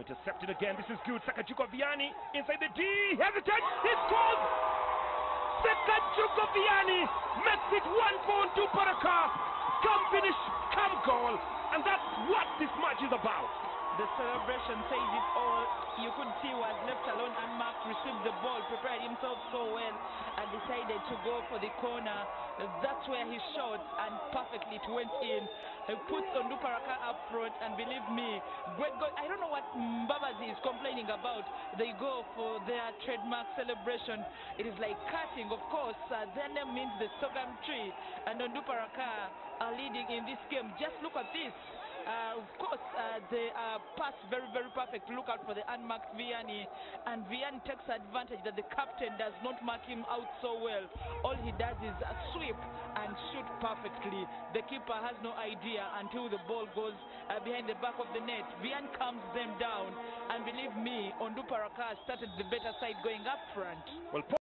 intercepted again. This is good. Sakajuko Vianney inside the D. Hesitate. He scores. Sakajuko Vianney makes it 1-4 to Baraka. Come finish, come goal. And that's what this match is about. The celebration says it all. You could see was left alone and Mark received the ball, prepared himself so well and decided to go for the corner. That's where he shot and perfectly it went in. He puts Onduparaka up front and believe me, great goal. I don't know what Mbabazi is complaining about. They go for their trademark celebration. It is like cutting, of course. Their name means the sorghum tree and Onduparaka are leading in this game. Just look at this. Of course, they are passed very, very perfect. Look out for the unmarked Vianney. And Vianney takes advantage that the captain does not mark him out so well. All he does is sweep and shoot perfectly. The keeper has no idea until the ball goes behind the back of the net. Vianney calms them down. And believe me, Onduparaka started the better side going up front. Well,